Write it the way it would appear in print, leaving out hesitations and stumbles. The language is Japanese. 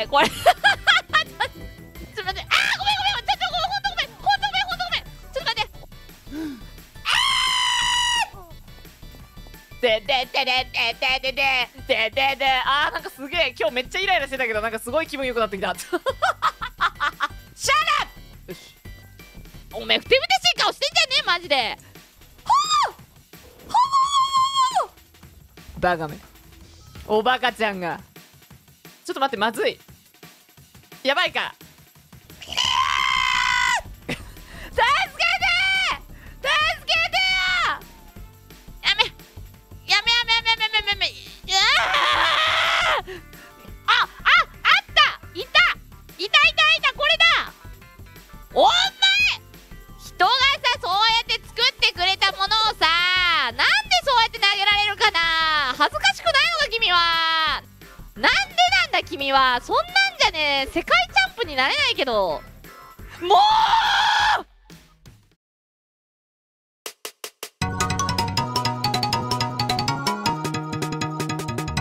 これちょっと待って、あーごめんごめん、ちょっとほんとごめん、ほんとごめん、ほんとごめん、ちょっと待ってあーなんかすげえ今日めっちゃイライラしてたけどなんかすごい気分良くなってきたシャラッよし、おめえふてぶてしい顔してんじゃねえマジで。バカめ、おバカちゃんがちょっと待って、まずい、やばいか助けてよ、やめあったこれだ。お前人がさそうやって作ってくれたものをさなんでそうやって投げられるかな。恥ずかしくないのか君は。なんでなんだ君は。そんなんじゃね世界チャンプになれないけど。もう